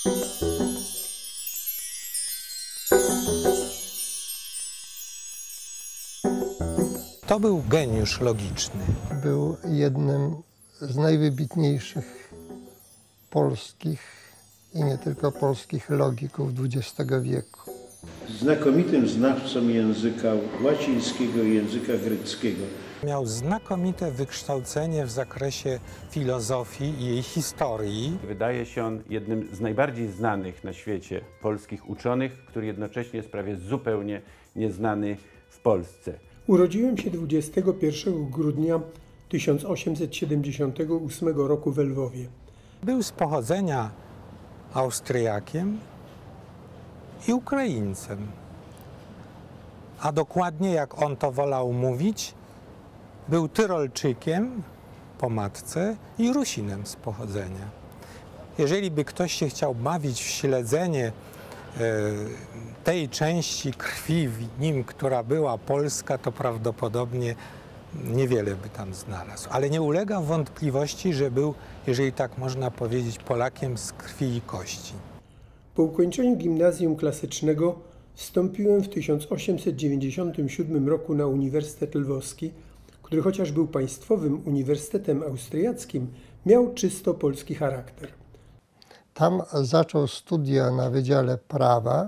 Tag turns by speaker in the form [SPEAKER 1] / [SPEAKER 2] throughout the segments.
[SPEAKER 1] To był geniusz logiczny.
[SPEAKER 2] Był jednym z najwybitniejszych polskich i nie tylko polskich logików XX wieku.
[SPEAKER 3] Znakomitym znawcą języka łacińskiego i języka greckiego.
[SPEAKER 1] Miał znakomite wykształcenie w zakresie filozofii i jej historii.
[SPEAKER 4] Wydaje się on jednym z najbardziej znanych na świecie polskich uczonych, który jednocześnie jest prawie zupełnie nieznany w Polsce.
[SPEAKER 5] Urodziłem się 21 grudnia 1878 roku w Lwowie.
[SPEAKER 1] Był z pochodzenia Austriakiem i Ukraińcem. A dokładnie, jak on to wolał mówić, był Tyrolczykiem po matce i Rusinem z pochodzenia. Jeżeli by ktoś się chciał bawić w śledzenie tej części krwi w nim, która była polska, to prawdopodobnie niewiele by tam znalazł. Ale nie ulega wątpliwości, że był, jeżeli tak można powiedzieć, Polakiem z krwi i kości.
[SPEAKER 5] Po ukończeniu gimnazjum klasycznego wstąpiłem w 1897 roku na Uniwersytet Lwowski, który chociaż był państwowym uniwersytetem austriackim, miał czysto polski charakter.
[SPEAKER 2] Tam zaczął studia na Wydziale Prawa,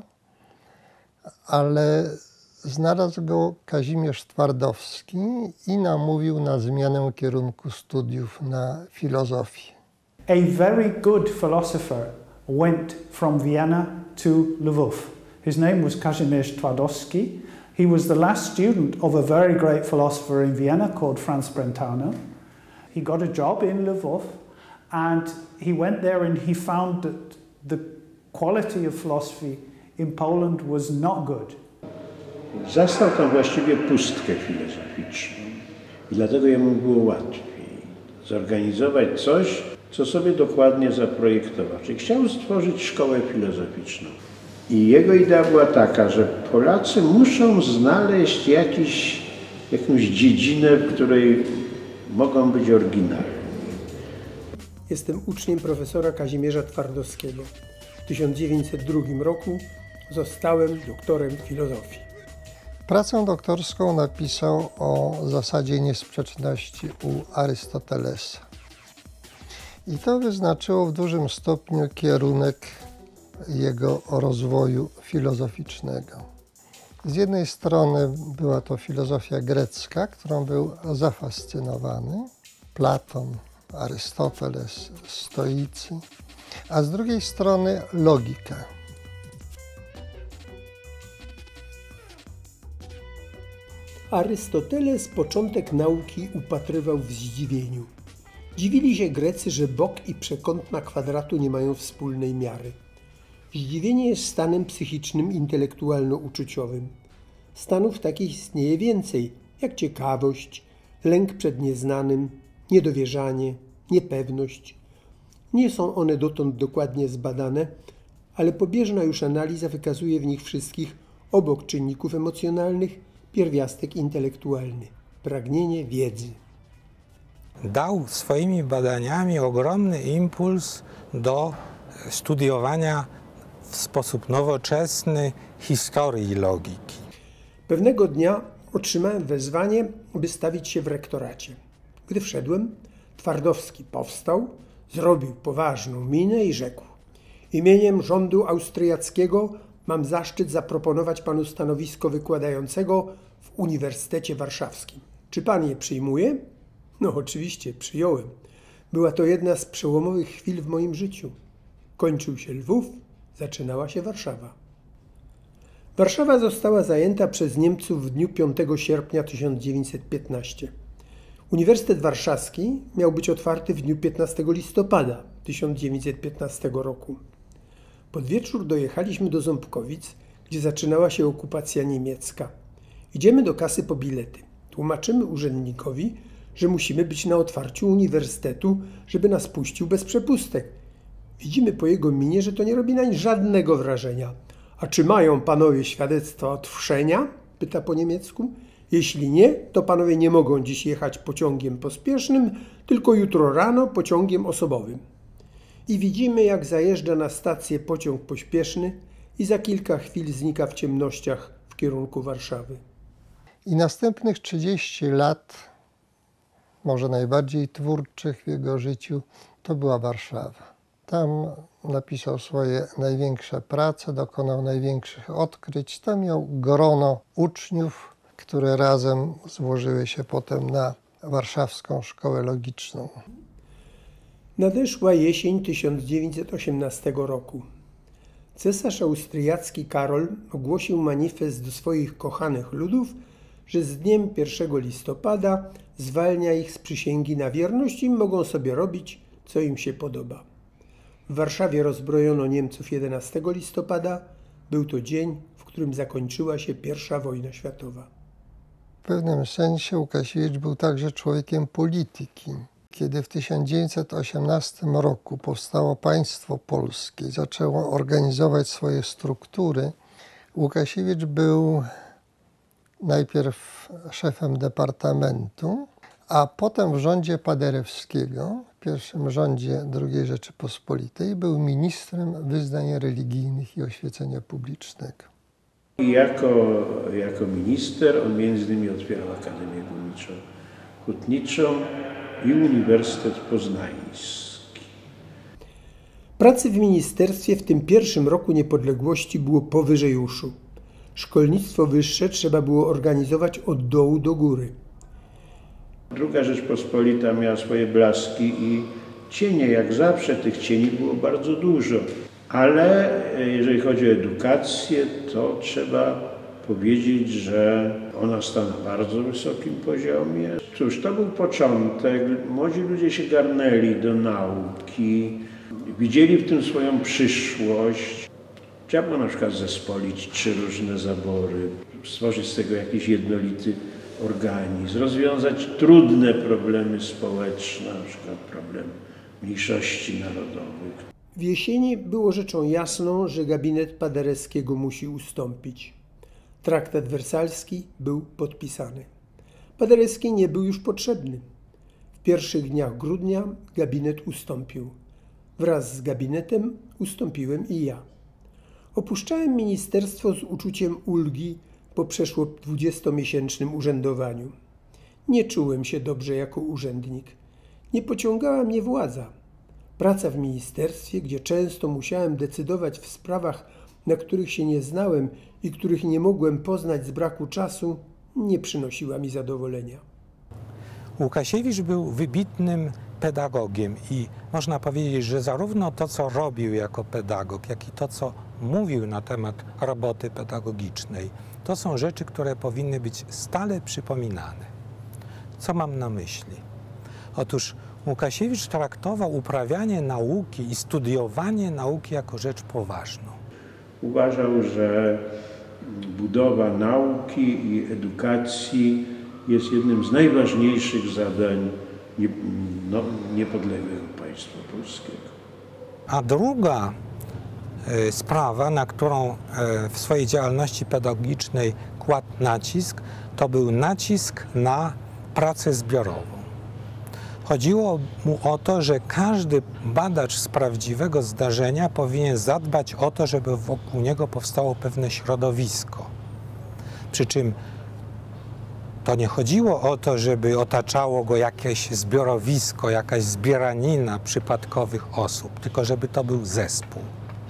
[SPEAKER 2] ale znalazł go Kazimierz Twardowski i namówił na zmianę kierunku studiów na filozofię.
[SPEAKER 6] A very good philosopher went from Vienna to Lwów. His name was Kazimierz Twardowski. He was the last student of a very great philosopher in Vienna called Franz Brentano. He got a job in Lwów and he went there and he found that the quality of philosophy in Poland was not good.
[SPEAKER 3] Zastał tam właściwie pustkę filozoficzną i dlatego jemu było łatwiej zorganizować coś, co sobie dokładnie zaprojektował. Czyli chciał stworzyć szkołę filozoficzną. I jego idea była taka, że Polacy muszą znaleźć jakąś dziedzinę, w której mogą być oryginalni.
[SPEAKER 5] Jestem uczniem profesora Kazimierza Twardowskiego. W 1902 roku zostałem doktorem filozofii.
[SPEAKER 2] Pracę doktorską napisał o zasadzie niesprzeczności u Arystotelesa. I to wyznaczyło w dużym stopniu kierunek jego rozwoju filozoficznego. Z jednej strony była to filozofia grecka, którą był zafascynowany, Platon, Arystoteles, stoicy, a z drugiej strony logika.
[SPEAKER 5] Arystoteles początek nauki upatrywał w zdziwieniu. Dziwili się Grecy, że bok i przekątna kwadratu nie mają wspólnej miary. Zdziwienie jest stanem psychicznym, intelektualno-uczuciowym. Stanów takich istnieje więcej, jak ciekawość, lęk przed nieznanym, niedowierzanie, niepewność. Nie są one dotąd dokładnie zbadane, ale pobieżna już analiza wykazuje w nich wszystkich, obok czynników emocjonalnych, pierwiastek intelektualny, pragnienie wiedzy.
[SPEAKER 1] Dał swoimi badaniami ogromny impuls do studiowania w sposób nowoczesny historii logiki.
[SPEAKER 5] Pewnego dnia otrzymałem wezwanie, by stawić się w rektoracie. Gdy wszedłem, Twardowski powstał, zrobił poważną minę i rzekł: imieniem rządu austriackiego mam zaszczyt zaproponować panu stanowisko wykładającego w Uniwersytecie Warszawskim. Czy pan je przyjmuje? No oczywiście, przyjąłem. Była to jedna z przełomowych chwil w moim życiu. Kończył się Lwów, zaczynała się Warszawa. Warszawa została zajęta przez Niemców w dniu 5 sierpnia 1915. Uniwersytet Warszawski miał być otwarty w dniu 15 listopada 1915 roku. Pod wieczór dojechaliśmy do Ząbkowic, gdzie zaczynała się okupacja niemiecka. Idziemy do kasy po bilety. Tłumaczymy urzędnikowi, że musimy być na otwarciu uniwersytetu, żeby nas puścił bez przepustek. Widzimy po jego minie, że to nie robi nań żadnego wrażenia. A czy mają panowie świadectwa od wszczenia? Pyta po niemiecku. Jeśli nie, to panowie nie mogą dziś jechać pociągiem pospiesznym, tylko jutro rano pociągiem osobowym. i widzimy, jak zajeżdża na stację pociąg pośpieszny i za kilka chwil znika w ciemnościach w kierunku Warszawy.
[SPEAKER 2] I następnych 30 lat, może najbardziej twórczych w jego życiu, to była Warszawa. Tam napisał swoje największe prace, dokonał największych odkryć. Tam miał grono uczniów, które razem złożyły się potem na Warszawską Szkołę Logiczną.
[SPEAKER 5] Nadeszła jesień 1918 roku. Cesarz austriacki Karol ogłosił manifest do swoich kochanych ludów, że z dniem 1 listopada zwalnia ich z przysięgi na wierność i mogą sobie robić, co im się podoba. W Warszawie rozbrojono Niemców 11 listopada. Był to dzień, w którym zakończyła się I wojna światowa.
[SPEAKER 2] W pewnym sensie Łukasiewicz był także człowiekiem polityki. Kiedy w 1918 roku powstało państwo polskie i zaczęło organizować swoje struktury, Łukasiewicz był najpierw szefem departamentu, a potem w rządzie Paderewskiego, w pierwszym rządzie II Rzeczypospolitej, był ministrem wyznań religijnych i oświecenia publicznego.
[SPEAKER 3] I jako minister on między innymi otwierał Akademię Górniczo-Hutniczą i Uniwersytet Poznański.
[SPEAKER 5] Pracy w ministerstwie w tym pierwszym roku niepodległości było powyżej uszu. Szkolnictwo wyższe trzeba było organizować od dołu do góry.
[SPEAKER 3] II Rzeczpospolita miała swoje blaski i cienie. Jak zawsze tych cieni było bardzo dużo. Ale jeżeli chodzi o edukację, to trzeba powiedzieć, że ona stała na bardzo wysokim poziomie. Cóż, to był początek. Młodzi ludzie się garnęli do nauki, widzieli w tym swoją przyszłość. Trzeba było na przykład zespolić 3 różne zabory, stworzyć z tego jakiś jednolity organizm, rozwiązać trudne problemy społeczne, na przykład problem mniejszości narodowych.
[SPEAKER 5] W jesieni było rzeczą jasną, że gabinet Paderewskiego musi ustąpić. Traktat wersalski był podpisany. Paderewski nie był już potrzebny. W pierwszych dniach grudnia gabinet ustąpił. Wraz z gabinetem ustąpiłem i ja. Opuszczałem ministerstwo z uczuciem ulgi po przeszło 20-miesięcznym urzędowaniu. Nie czułem się dobrze jako urzędnik. Nie pociągała mnie władza. Praca w ministerstwie, gdzie często musiałem decydować w sprawach, na których się nie znałem i których nie mogłem poznać z braku czasu, nie przynosiła mi zadowolenia.
[SPEAKER 1] Łukasiewicz był wybitnym pedagogiem i można powiedzieć, że zarówno to, co robił jako pedagog, jak i to, co mówił na temat roboty pedagogicznej, to są rzeczy, które powinny być stale przypominane. Co mam na myśli? Otóż Łukasiewicz traktował uprawianie nauki i studiowanie nauki jako rzecz poważną. Uważał,
[SPEAKER 3] że budowa nauki i edukacji jest jednym z najważniejszych zadań niepodległego państwa polskiego.
[SPEAKER 1] A druga sprawa, na którą w swojej działalności pedagogicznej kładł nacisk, to był nacisk na pracę zbiorową. Chodziło mu o to, że każdy badacz z prawdziwego zdarzenia powinien zadbać o to, żeby wokół niego powstało pewne środowisko. Przy czym to nie chodziło o to, żeby otaczało go jakieś zbiorowisko, jakaś zbieranina przypadkowych osób, tylko żeby to był zespół.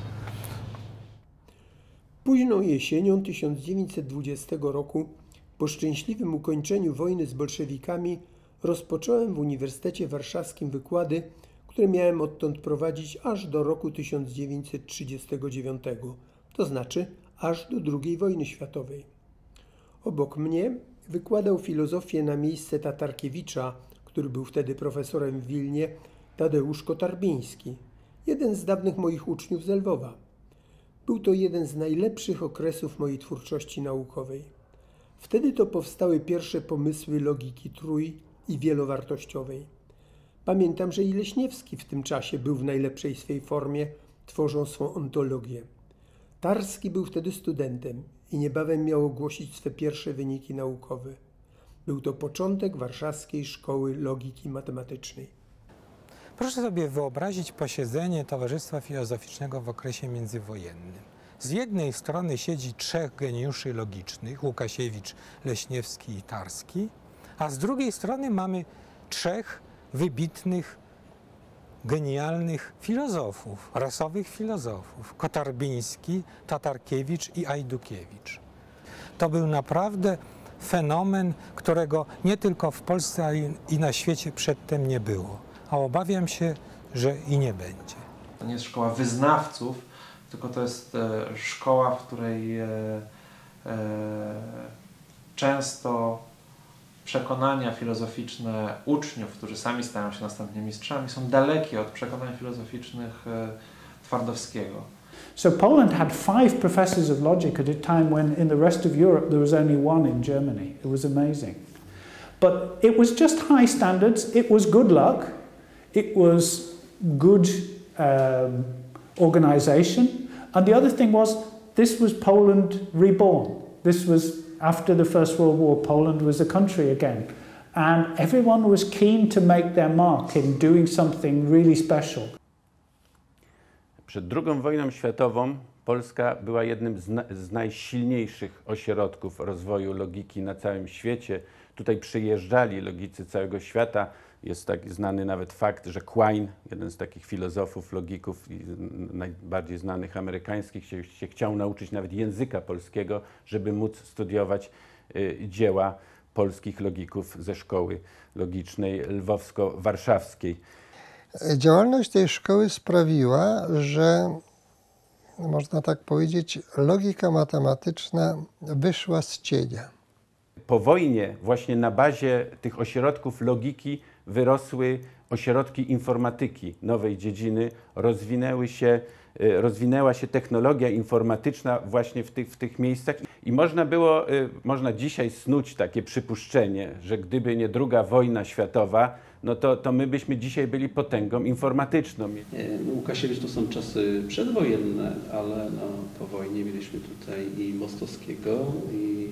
[SPEAKER 5] Późną jesienią 1920 roku, po szczęśliwym ukończeniu wojny z bolszewikami, rozpocząłem w Uniwersytecie Warszawskim wykłady, które miałem odtąd prowadzić aż do roku 1939, to znaczy aż do II wojny światowej. Obok mnie wykładał filozofię na miejsce Tatarkiewicza, który był wtedy profesorem w Wilnie, Tadeusz Kotarbiński, jeden z dawnych moich uczniów z Lwowa. Był to jeden z najlepszych okresów mojej twórczości naukowej. Wtedy to powstały pierwsze pomysły logiki trój- i wielowartościowej. Pamiętam, że i Leśniewski w tym czasie był w najlepszej swej formie, tworząc swą ontologię. Tarski był wtedy studentem i niebawem miał ogłosić swe pierwsze wyniki naukowe. Był to początek Warszawskiej Szkoły Logiki Matematycznej.
[SPEAKER 1] Proszę sobie wyobrazić posiedzenie Towarzystwa Filozoficznego w okresie międzywojennym. Z jednej strony siedzi 3 geniuszy logicznych, Łukasiewicz, Leśniewski i Tarski, a z drugiej strony mamy 3 wybitnych, genialnych filozofów, rasowych filozofów, Kotarbiński, Tatarkiewicz i Ajdukiewicz. To był naprawdę fenomen, którego nie tylko w Polsce, ale i na świecie przedtem nie było. A obawiam się, że i nie będzie.
[SPEAKER 7] To nie jest szkoła wyznawców, tylko to jest szkoła, w której często przekonania filozoficzne uczniów, którzy sami stają się następnie mistrzami, są dalekie od przekonań filozoficznych Twardowskiego.
[SPEAKER 6] So Poland had 5 professors of logic at a time when in the rest of Europe there was only 1 in Germany. It was amazing. But it was just high standards, it was good luck, it was good organization, and the other thing was this was Poland reborn. This was after the First World War, Poland was a country again. And everyone was keen to make their mark in doing something really special.
[SPEAKER 4] Przed II wojną światową Polska była jednym z najsilniejszych ośrodków rozwoju logiki na całym świecie. Tutaj przyjeżdżali logicy całego świata. Jest taki znany nawet fakt, że Quine, jeden z takich filozofów, logików najbardziej znanych amerykańskich, się chciał nauczyć nawet języka polskiego, żeby móc studiować dzieła polskich logików ze szkoły logicznej lwowsko-warszawskiej.
[SPEAKER 2] Działalność tej szkoły sprawiła, że można tak powiedzieć, logika matematyczna wyszła z cienia.
[SPEAKER 4] Po wojnie właśnie na bazie tych ośrodków logiki wyrosły ośrodki informatyki, nowej dziedziny, rozwinęła się technologia informatyczna właśnie w tych miejscach i można dzisiaj snuć takie przypuszczenie, że gdyby nie II wojna światowa, no to my byśmy dzisiaj byli potęgą informatyczną.
[SPEAKER 8] Łukasiewicz to są czasy przedwojenne, ale po wojnie mieliśmy tutaj i Mostowskiego, i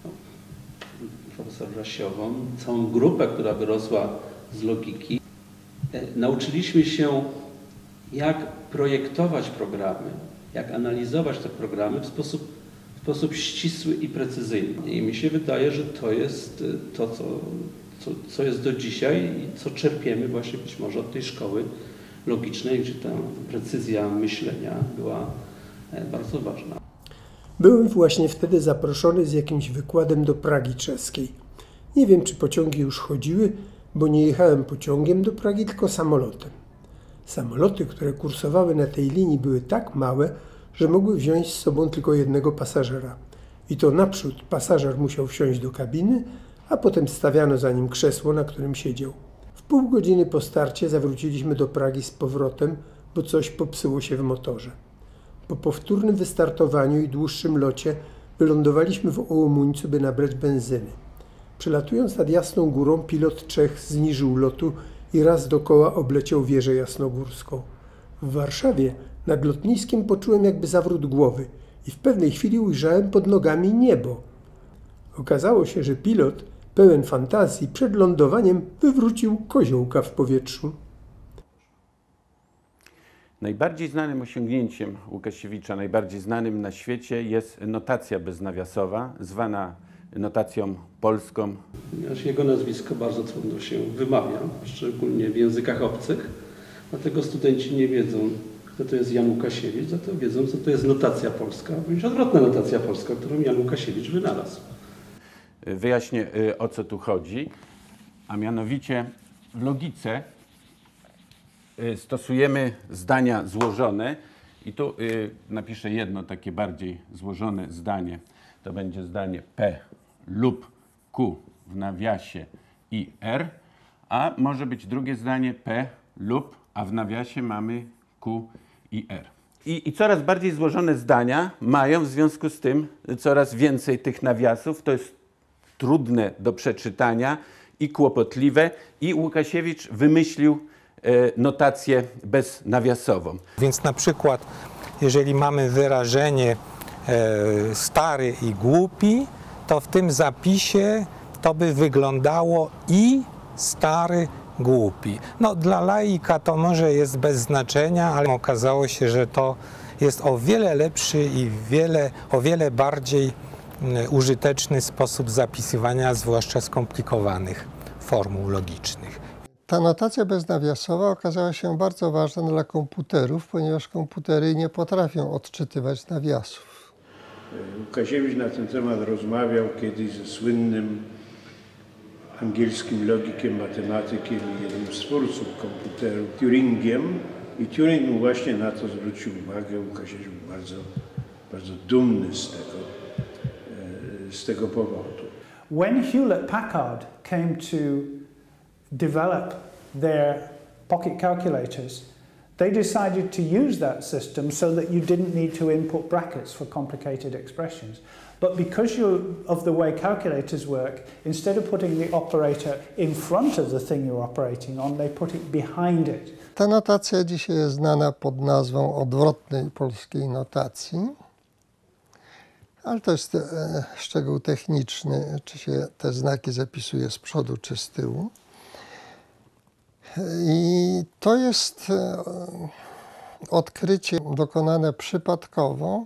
[SPEAKER 8] profesor Rasiową, całą grupę, która wyrosła z logiki. Nauczyliśmy się, jak projektować programy, jak analizować te programy w sposób ścisły i precyzyjny. I mi się wydaje, że to jest to, co jest do dzisiaj i co czerpiemy właśnie być może od tej szkoły logicznej, gdzie ta precyzja myślenia była bardzo ważna.
[SPEAKER 5] Byłem właśnie wtedy zaproszony z jakimś wykładem do Pragi czeskiej. Nie wiem, czy pociągi już chodziły, bo nie jechałem pociągiem do Pragi, tylko samolotem. Samoloty, które kursowały na tej linii, były tak małe, że mogły wziąć z sobą tylko jednego pasażera. I to naprzód pasażer musiał wsiąść do kabiny, a potem stawiano za nim krzesło, na którym siedział. W pół godziny po starcie zawróciliśmy do Pragi z powrotem, bo coś popsuło się w motorze. Po powtórnym wystartowaniu i dłuższym locie wylądowaliśmy w Ołomuńcu, by nabrać benzyny. Przelatując nad Jasną Górą, pilot Czech zniżył lotu i raz dokoła obleciał wieżę jasnogórską. W Warszawie nad lotniskiem poczułem jakby zawrót głowy i w pewnej chwili ujrzałem pod nogami niebo. Okazało się, że pilot, pełen fantazji, przed lądowaniem wywrócił koziołka w powietrzu.
[SPEAKER 4] Najbardziej znanym osiągnięciem Łukasiewicza, najbardziej znanym na świecie jest notacja beznawiasowa, zwana notacją polską.
[SPEAKER 8] Ponieważ jego nazwisko bardzo trudno się wymawia, szczególnie w językach obcych, dlatego studenci nie wiedzą, kto to jest Jan Łukasiewicz, za to wiedzą, co to jest notacja polska, bądź odwrotna notacja polska, którą Jan Łukasiewicz wynalazł.
[SPEAKER 4] Wyjaśnię, o co tu chodzi, a mianowicie w logice stosujemy zdania złożone i tu napiszę jedno takie bardziej złożone zdanie. To będzie zdanie P lub Q w nawiasie i R, a może być drugie zdanie P lub, a w nawiasie mamy Q i R. I coraz bardziej złożone zdania mają w związku z tym coraz więcej tych nawiasów. To jest trudne do przeczytania i kłopotliwe i Łukasiewicz wymyślił notację beznawiasową.
[SPEAKER 1] Więc na przykład, jeżeli mamy wyrażenie stary i głupi, to w tym zapisie to by wyglądało i stary głupi. No, dla laika to może jest bez znaczenia, ale okazało się, że to jest o wiele lepszy i o wiele bardziej użyteczny sposób zapisywania, zwłaszcza skomplikowanych formuł logicznych.
[SPEAKER 2] Ta notacja beznawiasowa okazała się bardzo ważna dla komputerów, ponieważ komputery nie potrafią odczytywać nawiasów.
[SPEAKER 3] Łukasiewicz na ten temat rozmawiał kiedyś ze słynnym angielskim logikiem, matematykiem i jednym z twórców komputerów, Turingiem. I Turing mu właśnie na to zwrócił uwagę. Łukasiewicz był bardzo dumny z tego powodu.
[SPEAKER 6] When Hewlett-Packard came to develop their pocket calculators, they decided to use that system so that you didn't need to input brackets for complicated expressions. But because of the way calculators work, instead of putting the operator in front of the thing you're operating on, they put it behind it.
[SPEAKER 2] Ta notacja dzisiaj jest znana pod nazwą odwrotnej polskiej notacji, ale to jest szczegół techniczny, czy się te znaki zapisuje z przodu czy z tyłu. I to jest odkrycie dokonane przypadkowo,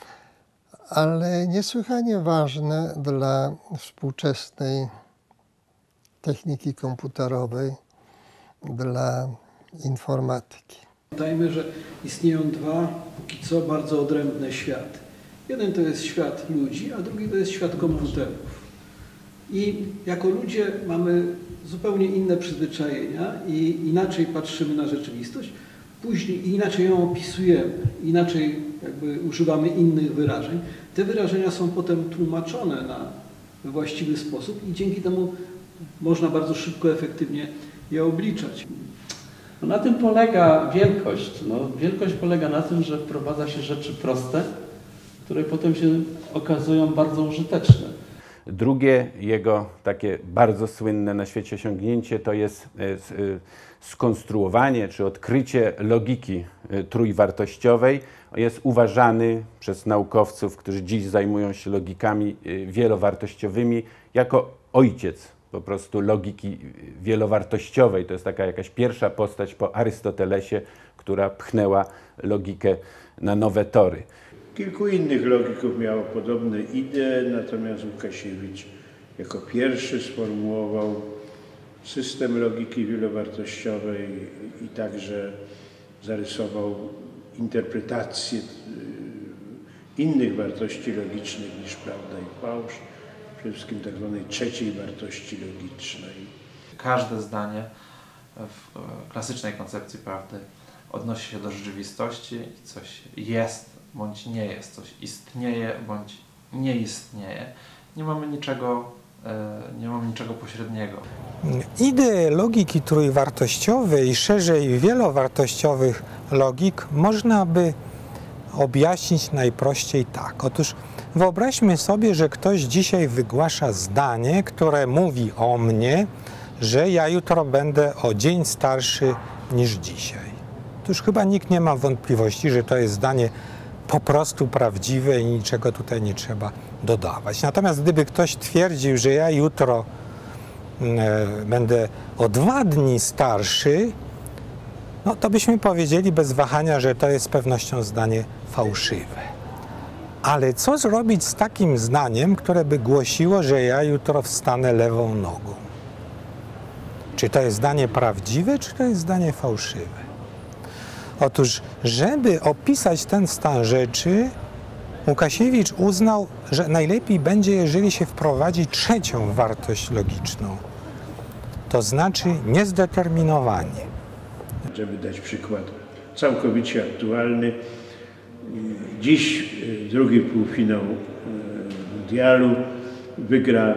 [SPEAKER 2] ale niesłychanie ważne dla współczesnej techniki komputerowej, dla informatyki.
[SPEAKER 9] Pamiętajmy, że istnieją dwa, póki co, bardzo odrębne światy. Jeden to jest świat ludzi, a drugi to jest świat komputerów. I jako ludzie mamy zupełnie inne przyzwyczajenia i inaczej patrzymy na rzeczywistość, później inaczej ją opisujemy, inaczej jakby używamy innych wyrażeń. Te wyrażenia są potem tłumaczone we właściwy sposób i dzięki temu można bardzo szybko, efektywnie je obliczać.
[SPEAKER 8] No na tym polega wielkość. No, wielkość polega na tym, że wprowadza się rzeczy proste, które potem się okazują bardzo użyteczne.
[SPEAKER 4] Drugie jego takie bardzo słynne na świecie osiągnięcie to jest skonstruowanie czy odkrycie logiki trójwartościowej. Jest uważany przez naukowców, którzy dziś zajmują się logikami wielowartościowymi, jako ojciec po prostu logiki wielowartościowej. To jest taka jakaś pierwsza postać po Arystotelesie, która pchnęła logikę na nowe tory.
[SPEAKER 3] Kilku innych logików miało podobne idee, natomiast Łukasiewicz jako pierwszy sformułował system logiki wielowartościowej i także zarysował interpretację innych wartości logicznych niż prawda i fałsz, przede wszystkim tak zwanej trzeciej wartości logicznej.
[SPEAKER 7] Każde zdanie w klasycznej koncepcji prawdy odnosi się do rzeczywistości i coś jest bądź nie jest, coś istnieje bądź nie istnieje. Nie mamy niczego pośredniego.
[SPEAKER 1] Ideę logiki trójwartościowej i szerzej wielowartościowych logik można by objaśnić najprościej tak. Otóż wyobraźmy sobie, że ktoś dzisiaj wygłasza zdanie, które mówi o mnie, że ja jutro będę o dzień starszy niż dzisiaj. Otóż chyba nikt nie ma wątpliwości, że to jest zdanie po prostu prawdziwe i niczego tutaj nie trzeba dodawać. Natomiast gdyby ktoś twierdził, że ja jutro będę o 2 dni starszy, no to byśmy powiedzieli bez wahania, że to jest z pewnością zdanie fałszywe. Ale co zrobić z takim zdaniem, które by głosiło, że ja jutro wstanę lewą nogą? Czy to jest zdanie prawdziwe, czy to jest zdanie fałszywe? Otóż, żeby opisać ten stan rzeczy, Łukasiewicz uznał, że najlepiej będzie, jeżeli się wprowadzi trzecią wartość logiczną, to znaczy niezdeterminowanie.
[SPEAKER 3] Żeby dać przykład całkowicie aktualny, dziś drugi półfinał mundialu wygra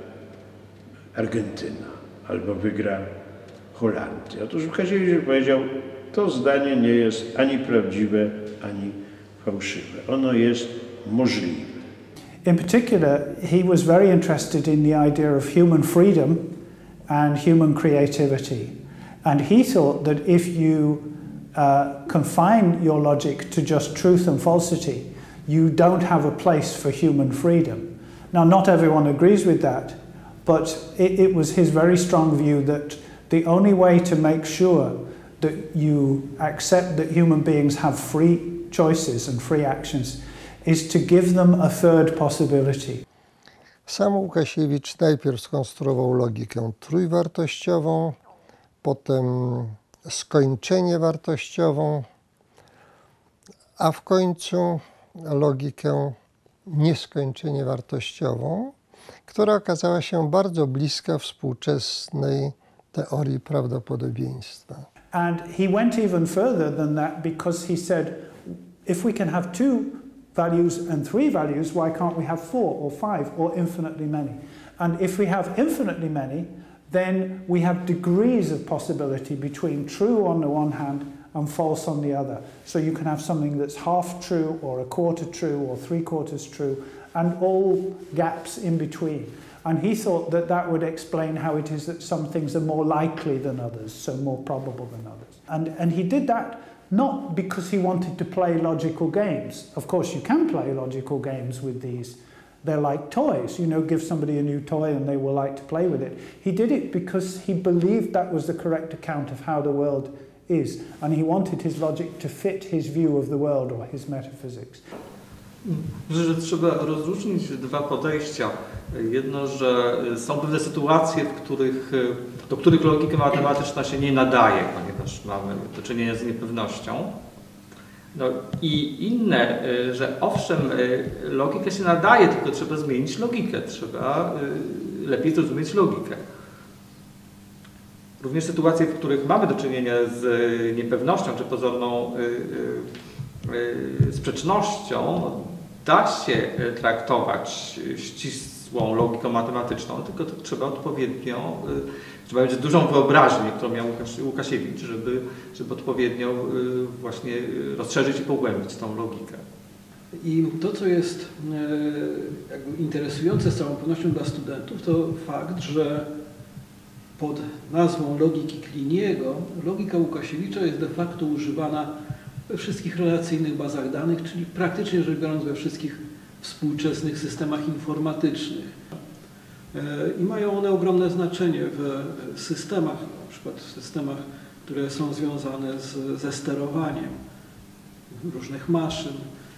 [SPEAKER 3] Argentyna albo wygra Holandia. Otóż Łukasiewicz powiedział, to zdanie nie jest ani prawdziwe, ani fałszywe. Ono jest możliwe.
[SPEAKER 6] In particular, he was very interested in the idea of human freedom and human creativity. And he thought that if you confine your logic to just truth and falsity, you don't have a place for human freedom. Now, not everyone agrees with that, but it was his very strong view that the only way to make sure that you accept that human beings have free choices and free actions is to give them a third possibility.
[SPEAKER 2] Sam Łukasiewicz najpierw skonstruował logikę trójwartościową, potem skończenie wartościową, a w końcu logikę nieskończenie wartościową, która okazała się bardzo bliska współczesnej teorii prawdopodobieństwa.
[SPEAKER 6] And he went even further than that because he said, if we can have 2 values and 3 values, why can't we have 4 or 5 or infinitely many? And if we have infinitely many, then we have degrees of possibility between true on the one hand and false on the other. So you can have something that's half true or a quarter true or 3/4 true and all gaps in between. And he thought that that would explain how it is that some things are more likely than others, so more probable than others. And he did that not because he wanted to play logical games. Of course, you can play logical games with these. They're like toys. You know, give somebody a new toy and they will like to play with it. He did it because he believed that was the correct account of how the world is. And he wanted his logic to fit his view of the world or his metaphysics.
[SPEAKER 7] Że trzeba rozróżnić 2 podejścia. Jedno, że są pewne sytuacje, do których logika matematyczna się nie nadaje, ponieważ mamy do czynienia z niepewnością. No i inne, że owszem, logika się nadaje, tylko trzeba zmienić logikę, trzeba lepiej zrozumieć logikę. Również sytuacje, w których mamy do czynienia z niepewnością czy pozorną sprzecznością, da się traktować ścisłą logiką matematyczną, tylko to trzeba odpowiednio, trzeba mieć dużą wyobraźnię, którą miał Łukasiewicz, żeby odpowiednio właśnie rozszerzyć i pogłębić tą logikę.
[SPEAKER 9] I to, co jest jakby interesujące z całą pewnością dla studentów, to fakt, że pod nazwą logiki Kliniego logika Łukasiewicza jest de facto używana we wszystkich relacyjnych bazach danych, czyli praktycznie rzecz biorąc we wszystkich współczesnych systemach informatycznych. I mają one ogromne znaczenie w systemach, na przykład w systemach, które są związane ze sterowaniem różnych maszyn.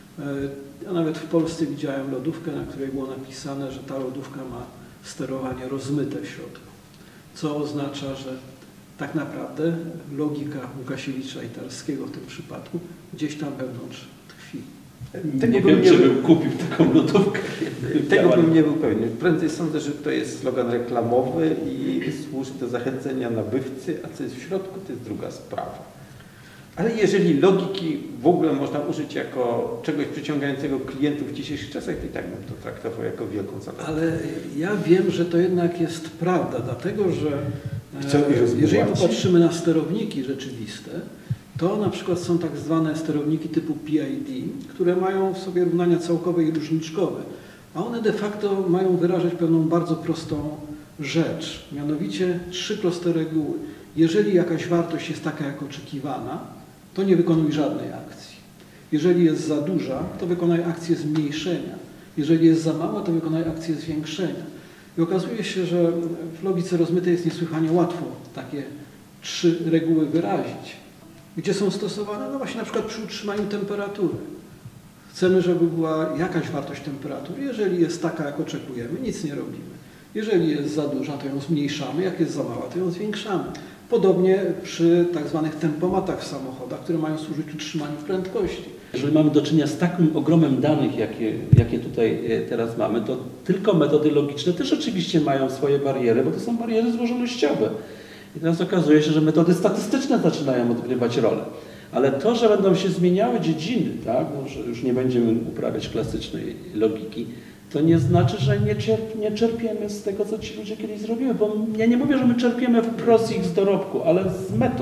[SPEAKER 9] Ja nawet w Polsce widziałem lodówkę, na której było napisane, że ta lodówka ma sterowanie rozmyte w środku, co oznacza, że tak naprawdę logika Łukasiewicza i Tarskiego w tym przypadku gdzieś tam wewnątrz tkwi.
[SPEAKER 8] Nie wiem, czy bym kupił taką lodówkę.
[SPEAKER 10] Tego bym nie był pewien. Prędzej sądzę, że to jest slogan reklamowy i służy do zachęcenia nabywcy, a co jest w środku, to jest druga sprawa. Ale jeżeli logiki w ogóle można użyć jako czegoś przyciągającego klientów w dzisiejszych czasach, to i tak bym to traktował jako wielką zaletę.
[SPEAKER 9] Ale ja wiem, że to jednak jest prawda, dlatego że jeżeli popatrzymy na sterowniki rzeczywiste, to na przykład są tak zwane sterowniki typu PID, które mają w sobie równania całkowe i różniczkowe, a one de facto mają wyrażać pewną bardzo prostą rzecz, mianowicie 3 proste reguły. Jeżeli jakaś wartość jest taka jak oczekiwana, to nie wykonuj żadnej akcji. Jeżeli jest za duża, to wykonaj akcję zmniejszenia. Jeżeli jest za mała, to wykonaj akcję zwiększenia. I okazuje się, że w logice rozmytej jest niesłychanie łatwo takie 3 reguły wyrazić. Gdzie są stosowane? No właśnie na przykład przy utrzymaniu temperatury. Chcemy, żeby była jakaś wartość temperatury. Jeżeli jest taka, jak oczekujemy, nic nie robimy. Jeżeli jest za duża, to ją zmniejszamy. Jak jest za mała, to ją zwiększamy. Podobnie przy tak zwanych tempomatach w samochodach, które mają służyć utrzymaniu prędkości.
[SPEAKER 8] Jeżeli mamy do czynienia z takim ogromem danych, jakie tutaj teraz mamy, to tylko metody logiczne też oczywiście mają swoje bariery, bo to są bariery złożonościowe. I teraz okazuje się, że metody statystyczne zaczynają odgrywać rolę. Ale to, że będą się zmieniały dziedziny, tak, no, że już nie będziemy uprawiać klasycznej logiki, to nie znaczy, że nie czerpiemy z tego, co ci ludzie kiedyś zrobili. Bo ja nie mówię, że my czerpiemy wprost ich z dorobku, ale z metod.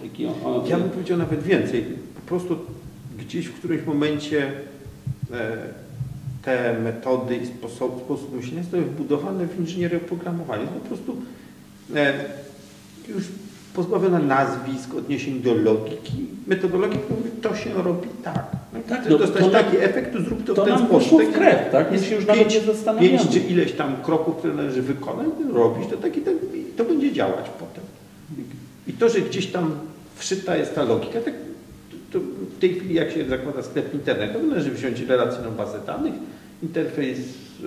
[SPEAKER 10] Ja bym powiedział nawet więcej. Po prostu gdzieś w którymś momencie te metody i sposób myślenia zostały wbudowane w inżynierię oprogramowania. Jest po prostu już pozbawiona nazwisk, odniesień do logiki. Metodologii mówi, to się robi tak.
[SPEAKER 8] Tak,
[SPEAKER 10] chcesz dostać taki efekt, to zrób to w ten sposób.
[SPEAKER 8] To nam w krew, tak? Jest już nawet nie zastanawiamy.
[SPEAKER 10] 5 czy ileś tam kroków, które należy wykonać, robić, to będzie działać potem. I to, że gdzieś tam wszyta jest ta logika, tak, to w tej chwili jak się zakłada sklep internetowy, należy wziąć relacyjną bazę danych, interfejs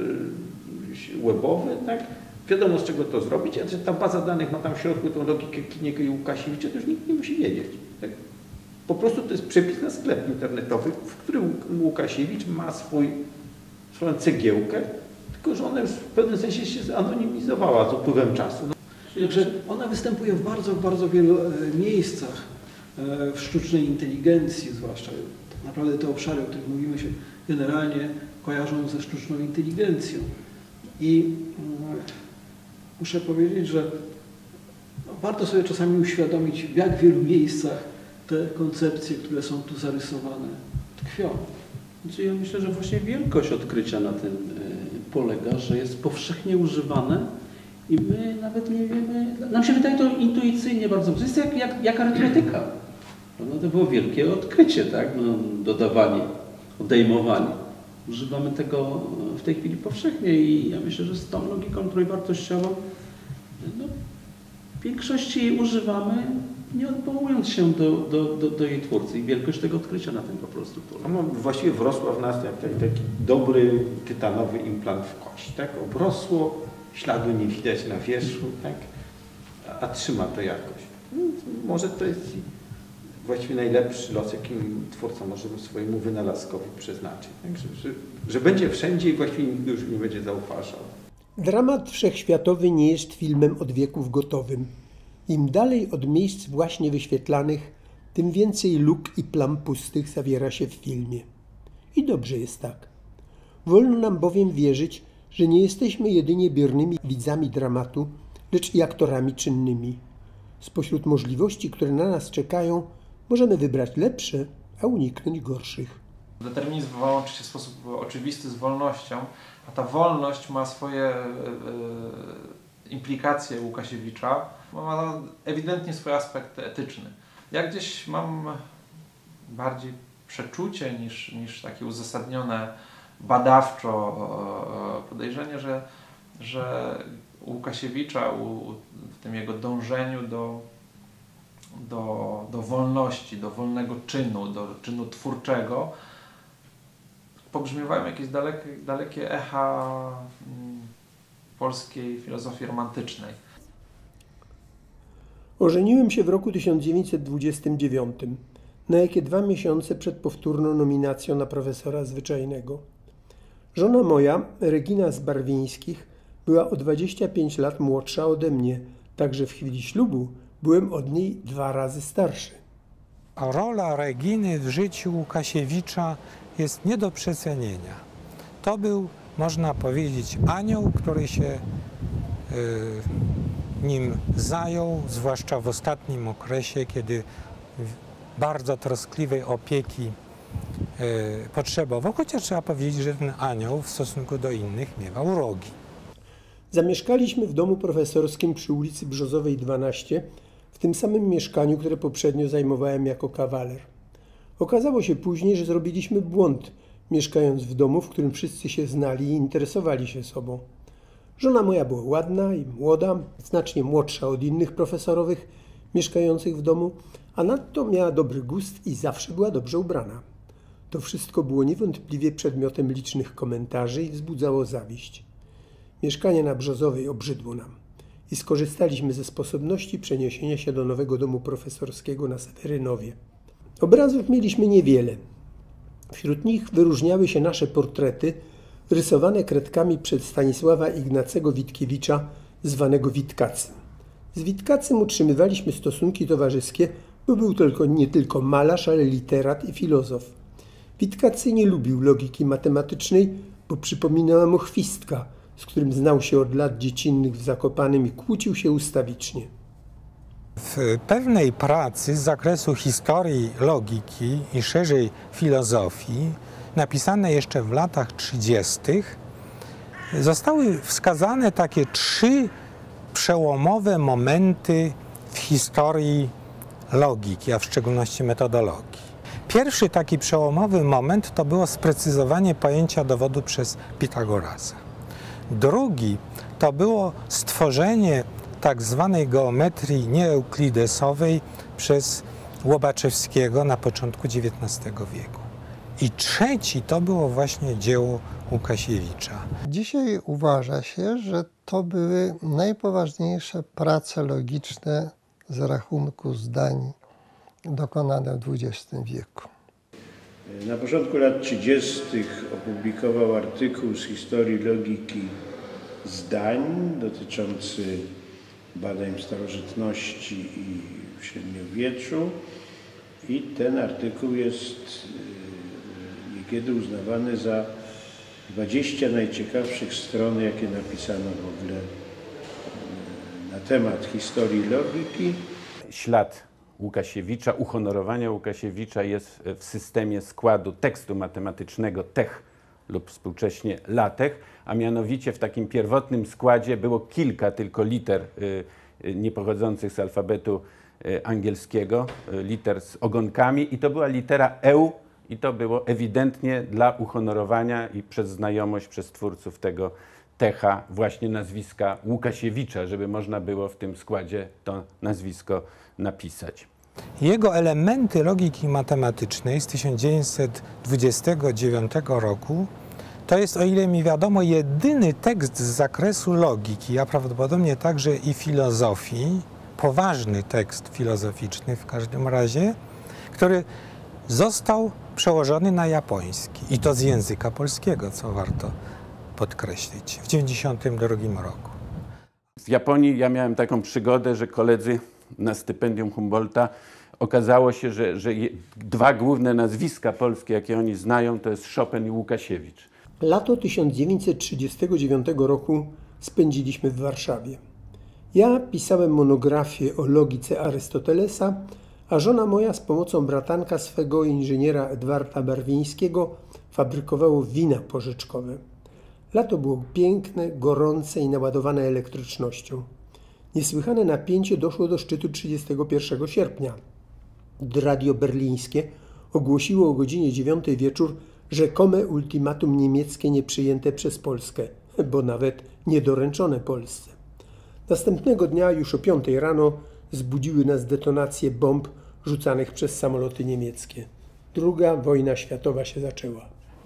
[SPEAKER 10] webowy, tak? Wiadomo z czego to zrobić, a że ta baza danych ma tam w środku tą logikę Kiniego i Łukasiewicza, to już nikt nie musi wiedzieć. Tak? Po prostu to jest przepis na sklep internetowy, w którym Łukasiewicz ma swoją cegiełkę, tylko że ona już w pewnym sensie się zanonimizowała z upływem czasu.
[SPEAKER 9] Także ona występuje w bardzo wielu miejscach w sztucznej inteligencji, zwłaszcza tak naprawdę te obszary, o których mówimy, się generalnie kojarzą ze sztuczną inteligencją. I muszę powiedzieć, że warto sobie czasami uświadomić, w jak wielu miejscach te koncepcje, które są tu zarysowane, tkwią.
[SPEAKER 8] Znaczy ja myślę, że właśnie wielkość odkrycia na tym polega, że jest powszechnie używane i my nawet nie wiemy, nam się wydaje to intuicyjnie bardzo, to jest jak arytmetyka. No to było wielkie odkrycie, tak? No, dodawanie, odejmowanie. Używamy tego w tej chwili powszechnie i ja myślę, że z tą logiką trójwartościową no, w większości używamy, nie odwołując się do jej twórcy i wielkość tego odkrycia na tym po prostu polega.
[SPEAKER 10] No, właściwie wrosła w nas taki dobry tytanowy implant w kość, tak? Obrosło, śladu nie widać na wierzchu, tak? A trzyma to jakoś. No, może to jest właściwie najlepszy los, jakim twórca może swojemu wynalazkowi przeznaczyć. Tak? Że będzie wszędzie i właściwie nikt już nie będzie zauważał.
[SPEAKER 5] Dramat wszechświatowy nie jest filmem od wieków gotowym. Im dalej od miejsc właśnie wyświetlanych, tym więcej luk i plam pustych zawiera się w filmie. I dobrze jest tak. Wolno nam bowiem wierzyć, że nie jesteśmy jedynie biernymi widzami dramatu, lecz i aktorami czynnymi. Spośród możliwości, które na nas czekają, możemy wybrać lepsze, a uniknąć gorszych.
[SPEAKER 7] Determinizm łączy się w sposób oczywisty z wolnością, a ta wolność ma swoje implikacje Łukasiewicza, ma ewidentnie swój aspekt etyczny. Ja gdzieś mam bardziej przeczucie niż takie uzasadnione badawczo podejrzenie, że u Łukasiewicza, w tym jego dążeniu do wolności, do wolnego czynu, do czynu twórczego, pobrzmiewają jakieś dalekie echa polskiej filozofii romantycznej.
[SPEAKER 5] Ożeniłem się w roku 1929, na jakie 2 miesiące przed powtórną nominacją na profesora zwyczajnego. Żona moja, Regina z Barwińskich, była o 25 lat młodsza ode mnie, także w chwili ślubu byłem od niej 2 razy starszy.
[SPEAKER 1] A rola Reginy w życiu Łukasiewicza jest nie do przecenienia. To był, można powiedzieć, anioł, który się nim zajął, zwłaszcza w ostatnim okresie, kiedy bardzo troskliwej opieki potrzebował, chociaż trzeba powiedzieć, że ten anioł w stosunku do innych miewał rogi.
[SPEAKER 5] Zamieszkaliśmy w domu profesorskim przy ulicy Brzozowej 12, w tym samym mieszkaniu, które poprzednio zajmowałem jako kawaler. Okazało się później, że zrobiliśmy błąd, mieszkając w domu, w którym wszyscy się znali i interesowali się sobą. Żona moja była ładna i młoda, znacznie młodsza od innych profesorowych mieszkających w domu, a nadto miała dobry gust i zawsze była dobrze ubrana. To wszystko było niewątpliwie przedmiotem licznych komentarzy i wzbudzało zawiść. Mieszkanie na Brzozowej obrzydło nam i skorzystaliśmy ze sposobności przeniesienia się do nowego domu profesorskiego na Sewerynowie. Obrazów mieliśmy niewiele. Wśród nich wyróżniały się nasze portrety, rysowane kredkami przez Stanisława Ignacego Witkiewicza, zwanego Witkacym. Z Witkacym utrzymywaliśmy stosunki towarzyskie, bo był nie tylko malarz, ale literat i filozof. Witkacy nie lubił logiki matematycznej, bo przypominała mu chwistka, z którym znał się od lat dziecinnych w Zakopanem i kłócił się ustawicznie.
[SPEAKER 1] W pewnej pracy z zakresu historii logiki i szerzej filozofii, napisanej jeszcze w latach 30., zostały wskazane takie 3 przełomowe momenty w historii logiki, a w szczególności metodologii. Pierwszy taki przełomowy moment to było sprecyzowanie pojęcia dowodu przez Pitagorasa. Drugi to było stworzenie tak zwanej geometrii nieeuklidesowej przez Łobaczewskiego na początku XIX wieku. I trzeci to było właśnie dzieło Łukasiewicza.
[SPEAKER 2] Dzisiaj uważa się, że to były najpoważniejsze prace logiczne z rachunku zdań dokonane w XX wieku.
[SPEAKER 3] Na początku lat 30. opublikował artykuł z historii logiki zdań dotyczący badań w starożytności i w średniowieczu i ten artykuł jest niekiedy uznawany za 20 najciekawszych stron, jakie napisano w ogóle na temat historii logiki.
[SPEAKER 4] Ślad Łukasiewicza, uhonorowania Łukasiewicza jest w systemie składu tekstu matematycznego TeX lub współcześnie LaTeX, a mianowicie w takim pierwotnym składzie było kilka tylko liter niepochodzących z alfabetu angielskiego, liter z ogonkami i to była litera EU i to było ewidentnie dla uhonorowania i przez znajomość przez twórców tego TeXa właśnie nazwiska Łukasiewicza, żeby można było w tym składzie to nazwisko napisać.
[SPEAKER 1] Jego elementy logiki matematycznej z 1929 roku to jest, o ile mi wiadomo, jedyny tekst z zakresu logiki, a prawdopodobnie także i filozofii, poważny tekst filozoficzny w każdym razie, który został przełożony na japoński i to z języka polskiego, co warto podkreślić, w 1992 roku.
[SPEAKER 4] W Japonii ja miałem taką przygodę, że koledzy na stypendium Humboldta okazało się, że dwa główne nazwiska polskie, jakie oni znają, to jest Chopin i Łukasiewicz.
[SPEAKER 5] Lato 1939 roku spędziliśmy w Warszawie. Ja pisałem monografię o logice Arystotelesa, a żona moja z pomocą bratanka swego inżyniera Edwarda Barwińskiego fabrykowało wina porzeczkowe. Lato było piękne, gorące i naładowane elektrycznością. Niesłychane napięcie doszło do szczytu 31 sierpnia. Radio berlińskie ogłosiło o godzinie 9 wieczór rzekome ultimatum niemieckie nieprzyjęte przez Polskę, bo nawet niedoręczone Polsce. Następnego dnia już o 5 rano zbudziły nas detonacje bomb rzucanych przez samoloty niemieckie. Druga wojna światowa się zaczęła.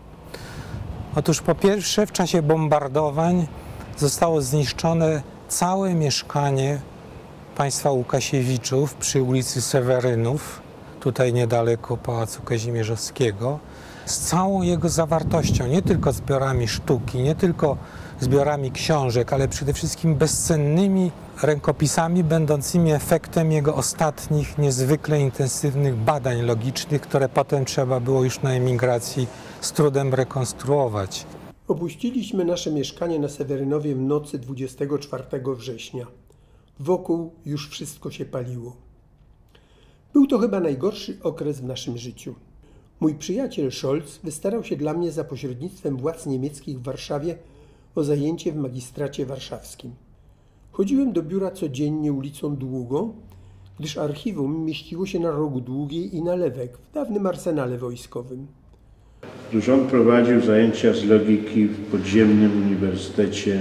[SPEAKER 1] Otóż po pierwsze w czasie bombardowań zostało zniszczone całe mieszkanie państwa Łukasiewiczów przy ulicy Sewerynów, tutaj niedaleko Pałacu Kazimierzowskiego, z całą jego zawartością, nie tylko zbiorami sztuki, nie tylko zbiorami książek, ale przede wszystkim bezcennymi rękopisami będącymi efektem jego ostatnich, niezwykle intensywnych badań logicznych, które potem trzeba było już na emigracji z trudem rekonstruować.
[SPEAKER 5] Opuściliśmy nasze mieszkanie na Sewerynowie w nocy 24 września. Wokół już wszystko się paliło. Był to chyba najgorszy okres w naszym życiu. Mój przyjaciel Scholz wystarał się dla mnie za pośrednictwem władz niemieckich w Warszawie o zajęcie w magistracie warszawskim. Chodziłem do biura codziennie ulicą Długą, gdyż archiwum mieściło się na rogu Długiej i Nalewek w dawnym arsenale wojskowym.
[SPEAKER 3] On prowadził zajęcia z logiki w podziemnym Uniwersytecie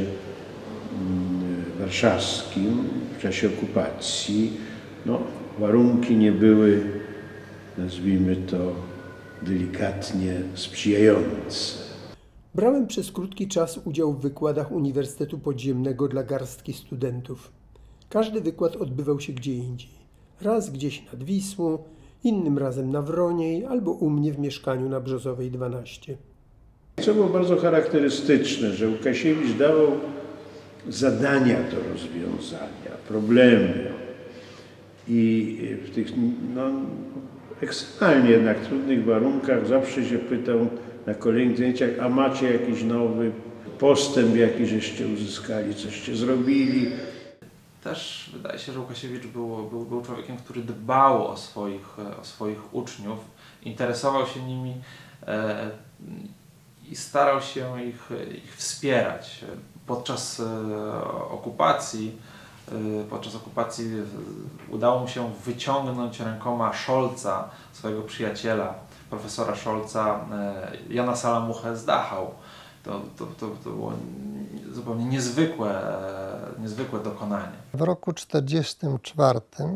[SPEAKER 3] Warszawskim w czasie okupacji. No, warunki nie były, nazwijmy to delikatnie, sprzyjające.
[SPEAKER 5] Brałem przez krótki czas udział w wykładach Uniwersytetu Podziemnego dla garstki studentów. Każdy wykład odbywał się gdzie indziej. Raz gdzieś nad Wisłą, innym razem na Wroniej albo u mnie w mieszkaniu na Brzozowej 12.
[SPEAKER 3] Co było bardzo charakterystyczne, że Łukasiewicz dawał zadania do rozwiązania, problemy i w tych ekstremalnie jednak trudnych warunkach zawsze się pytał na kolejnych zajęciach, a macie jakiś nowy postęp, jaki żeście uzyskali, coście zrobili.
[SPEAKER 7] Też wydaje się, że Łukasiewicz był człowiekiem, który dbał o swoich uczniów, interesował się nimi i starał się ich wspierać. Podczas okupacji udało mu się wyciągnąć rękoma Scholza, swojego przyjaciela, profesora Scholza, Jana Salamuchę z Dachau. To było zupełnie niezwykłe dokonanie.
[SPEAKER 2] W roku 1944,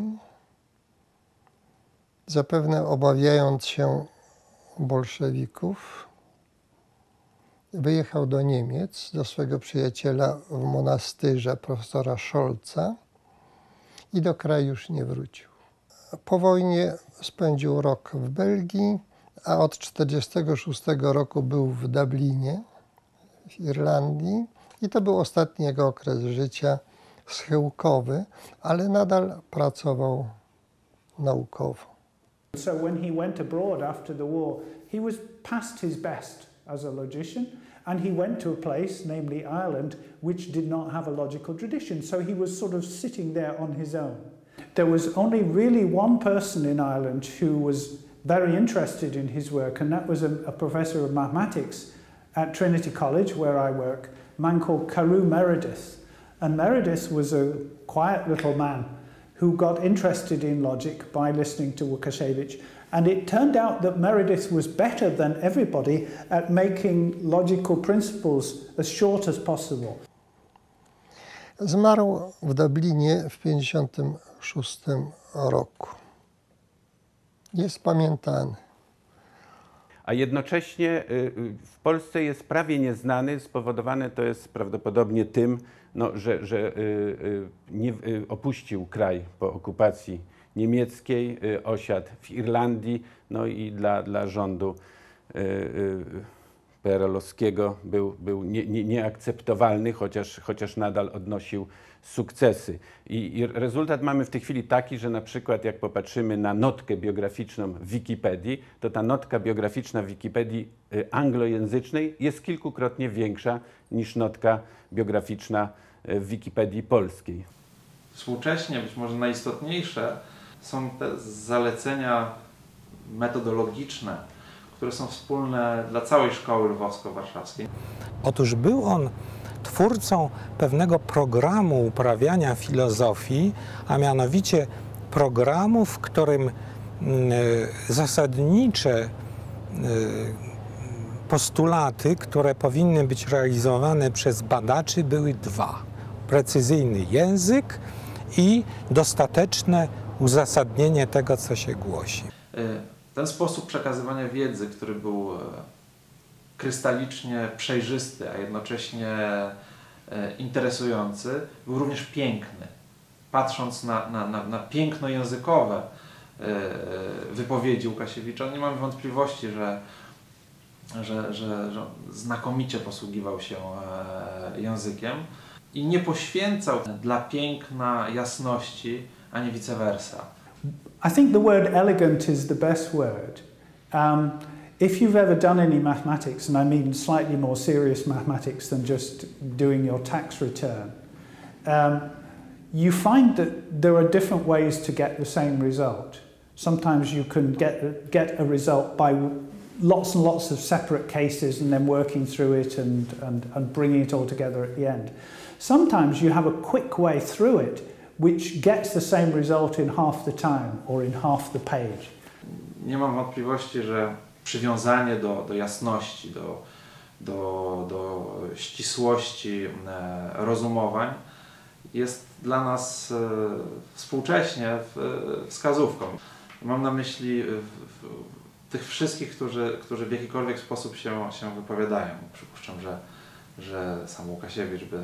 [SPEAKER 2] zapewne obawiając się bolszewików, wyjechał do Niemiec, do swego przyjaciela w monastyrze, profesora Scholza, i do kraju już nie wrócił. Po wojnie spędził rok w Belgii, a od 1946 roku był w Dublinie, w Irlandii, i to był ostatni jego okres życia schyłkowy, ale nadal pracował naukowo.
[SPEAKER 6] So when he went abroad after the war, he was past his best as a logician, and he went to a place, namely Ireland, which did not have a logical tradition. So he was sort of sitting there on his own. There was only really one person in Ireland who was very interested in his work, and that was a professor of mathematics at Trinity College, where I work, a man called Carew Meredith. And Meredith was a quiet little man who got interested in logic by listening to Łukasiewicz. And it turned out that Meredith was better than everybody at making logical principles as short as possible.
[SPEAKER 2] Zmarł w Dublinie w 1956 roku. Jest pamiętany.
[SPEAKER 4] A jednocześnie w Polsce jest prawie nieznany, spowodowane to jest prawdopodobnie tym, no, że opuścił kraj po okupacji niemieckiej, osiadł w Irlandii, no i dla rządu PRL-owskiego był nieakceptowalny, chociaż nadal odnosił sukcesy. I rezultat mamy w tej chwili taki, że na przykład jak popatrzymy na notkę biograficzną w Wikipedii, to ta notka biograficzna w Wikipedii anglojęzycznej jest kilkukrotnie większa niż notka biograficzna w Wikipedii polskiej.
[SPEAKER 7] Współcześnie być może najistotniejsze są te zalecenia metodologiczne, które są wspólne dla całej szkoły lwowsko-warszawskiej.
[SPEAKER 1] Otóż był on twórcą pewnego programu uprawiania filozofii, a mianowicie programu, w którym zasadnicze postulaty, które powinny być realizowane przez badaczy, były dwa. Precyzyjny język i dostateczne uzasadnienie tego, co się głosi.
[SPEAKER 7] Ten sposób przekazywania wiedzy, który był krystalicznie przejrzysty, a jednocześnie interesujący, był również piękny. Patrząc na piękno językowe wypowiedzi Łukasiewicza, nie mam wątpliwości, że znakomicie posługiwał się językiem i nie poświęcał dla piękna, jasności, ani vice versa.
[SPEAKER 6] I think the word elegant is the best word. If you've ever done any mathematics, and I mean slightly more serious mathematics than just doing your tax return, you find that there are different ways to get the same result. Sometimes you can get a result by lots and lots of separate cases and then working through it and bringing it all together at the end. Sometimes you have a quick way through it which gets the same result in half the time or in half the page.
[SPEAKER 7] Nie mam wątpliwości, że przywiązanie do jasności, do ścisłości rozumowań jest dla nas współcześnie wskazówką. Mam na myśli tych wszystkich, którzy w jakikolwiek sposób się wypowiadają. Przypuszczam, że sam Łukasiewicz by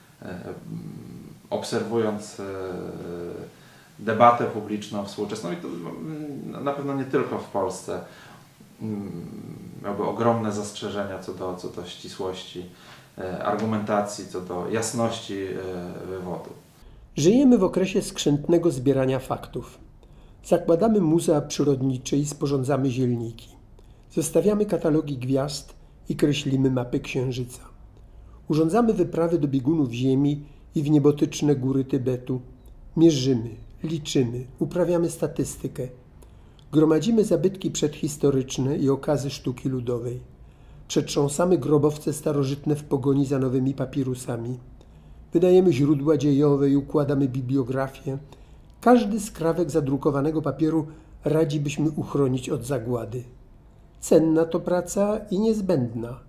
[SPEAKER 7] obserwując debatę publiczną współczesną, i to na pewno nie tylko w Polsce, miałby ogromne zastrzeżenia co do ścisłości argumentacji, co do jasności wywodu.
[SPEAKER 5] Żyjemy w okresie skrzętnego zbierania faktów. Zakładamy muzea przyrodnicze i sporządzamy zielniki. Zestawiamy katalogi gwiazd i kreślimy mapy księżyca. Urządzamy wyprawy do biegunów Ziemi i w niebotyczne góry Tybetu. Mierzymy, liczymy, uprawiamy statystykę. Gromadzimy zabytki przedhistoryczne i okazy sztuki ludowej. Przetrząsamy grobowce starożytne w pogoni za nowymi papirusami. Wydajemy źródła dziejowe i układamy bibliografię. Każdy skrawek zadrukowanego papieru radzi byśmy uchronić od zagłady. Cenna to praca i niezbędna.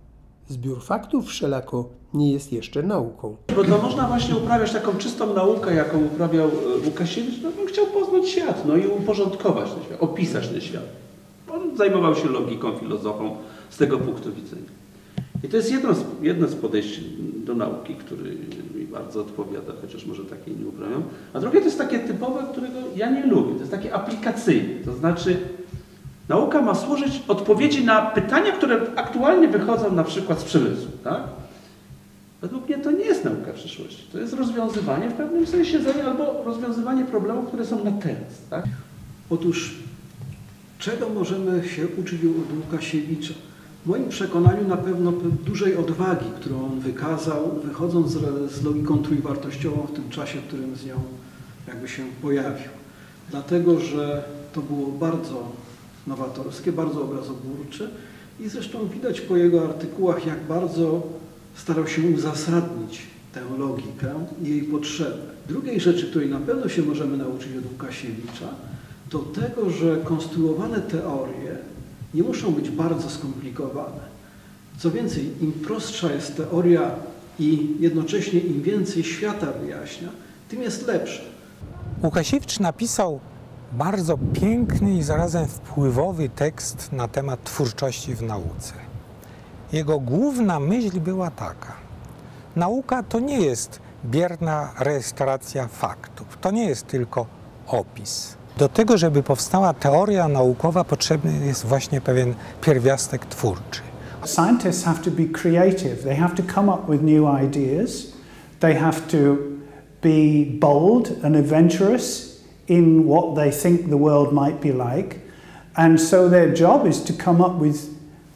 [SPEAKER 5] Zbiór faktów wszelako nie jest jeszcze nauką.
[SPEAKER 8] Bo to można właśnie uprawiać taką czystą naukę, jaką uprawiał Łukasiewicz. No, on chciał poznać świat, no i uporządkować ten świat, opisać ten świat. On zajmował się logiką, filozofią z tego punktu widzenia. I to jest jedno z podejść do nauki, który mi bardzo odpowiada, chociaż może takiej nie uprawiam. A drugie to jest takie typowe, którego ja nie lubię. To jest takie aplikacyjne. To znaczy nauka ma służyć odpowiedzi na pytania, które aktualnie wychodzą na przykład z przemysłu. Tak? Według mnie to nie jest nauka przyszłości. To jest rozwiązywanie w pewnym sensie zadań albo rozwiązywanie problemów, które są na teraz. Tak?
[SPEAKER 9] Otóż czego możemy się uczyć od Łukasiewicza? W moim przekonaniu na pewno dużej odwagi, którą on wykazał, wychodząc z logiką trójwartościową w tym czasie, w którym z nią jakby się pojawił. Dlatego, że to było bardzo nowatorskie, bardzo obrazoburcze i zresztą widać po jego artykułach, jak bardzo starał się uzasadnić tę logikę i jej potrzebę. Drugiej rzeczy, której na pewno się możemy nauczyć od Łukasiewicza, to tego, że konstruowane teorie nie muszą być bardzo skomplikowane. Co więcej, im prostsza jest teoria i jednocześnie im więcej świata wyjaśnia, tym jest lepsze.
[SPEAKER 1] Łukasiewicz napisał bardzo piękny i zarazem wpływowy tekst na temat twórczości w nauce. Jego główna myśl była taka: nauka to nie jest bierna rejestracja faktów, to nie jest tylko opis. Do tego, żeby powstała teoria naukowa, potrzebny jest właśnie pewien pierwiastek twórczy.
[SPEAKER 6] Scientists have to be creative. They have to come up with new ideas. They have to be bold and adventurous in what they think the world might be like. And so their job is to come up with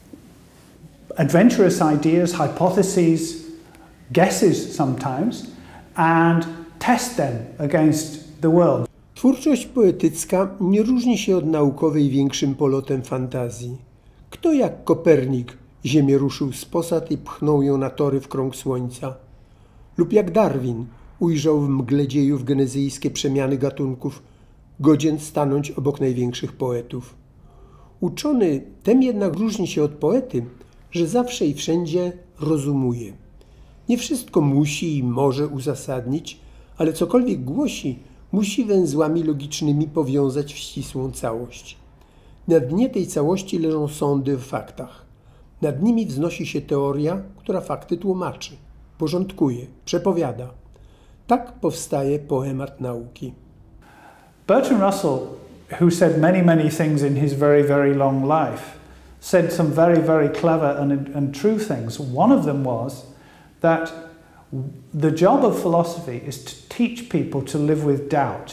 [SPEAKER 6] adventurous ideas, hypotheses, guesses sometimes, and test them against the world.
[SPEAKER 5] Twórczość poetycka nie różni się od naukowej większym polotem fantazji. Kto jak Kopernik Ziemię ruszył z posad i pchnął ją na tory w krąg Słońca? Lub jak Darwin ujrzał w mgle dziejów genezyjskie przemiany gatunków, godzien stanąć obok największych poetów. Uczony tem jednak różni się od poety, że zawsze i wszędzie rozumuje. Nie wszystko musi i może uzasadnić, ale cokolwiek głosi, musi węzłami logicznymi powiązać w ścisłą całość. Na dnie tej całości leżą sądy w faktach. Nad nimi wznosi się teoria, która fakty tłumaczy, porządkuje, przepowiada. Tak powstaje poemat nauki.
[SPEAKER 6] Bertrand Russell, who said many things in his very long life, said some very clever and true things. One of them was that the job of philosophy is to teach people to live with doubt.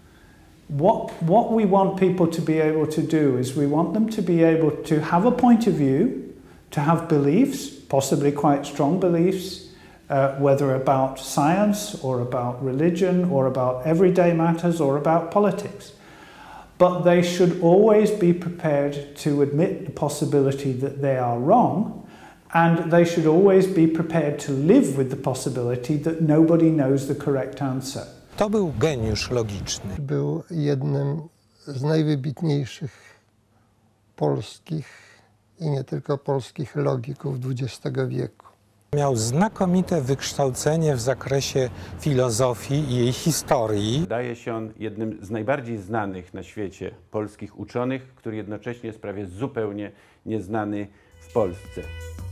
[SPEAKER 6] What we want people to be able to do is we want them to be able to have a point of view, to have beliefs, possibly quite strong beliefs, whether about science or about religion or about everyday matters or about politics. But they should always be prepared to admit the possibility that they are wrong, and they should always be prepared to live with the possibility that nobody knows the correct answer.
[SPEAKER 1] To był geniusz logiczny.
[SPEAKER 2] Był jednym z najwybitniejszych polskich i nie tylko polskich logików XX wieku.
[SPEAKER 1] Miał znakomite wykształcenie w zakresie filozofii i jej historii.
[SPEAKER 4] Wydaje się on jednym z najbardziej znanych na świecie polskich uczonych, który jednocześnie jest prawie zupełnie nieznany w Polsce.